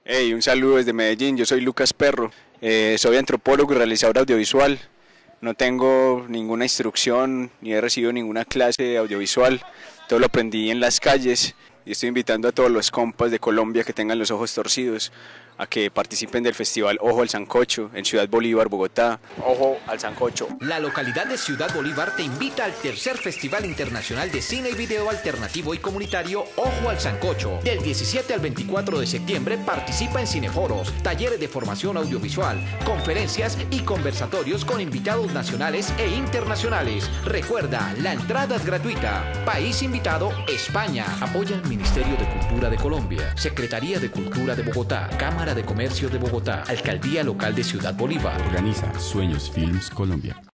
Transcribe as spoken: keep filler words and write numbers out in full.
Hey, un saludo desde Medellín, yo soy Lucas Perro, eh, soy antropólogo y realizador audiovisual. No tengo ninguna instrucción ni he recibido ninguna clase de audiovisual, todo lo aprendí en las calles y estoy invitando a todos los compas de Colombia que tengan los ojos torcidos a que participen del festival Ojo al Sancocho en Ciudad Bolívar, Bogotá. Ojo al Sancocho. La localidad de Ciudad Bolívar te invita al tercer Festival Internacional de Cine y Video Alternativo y Comunitario Ojo al Sancocho. Del diecisiete al veinticuatro de septiembre participa en cineforos, talleres de formación audiovisual, conferencias y conversatorios con invitados nacionales e internacionales. Recuerda, la entrada es gratuita. País invitado, España. Apoya el Ministerio de Cultura de Colombia, Secretaría de Cultura de Bogotá, Cámara de Comercio de Bogotá, Alcaldía Local de Ciudad Bolívar. Organiza Sueños Films Colombia.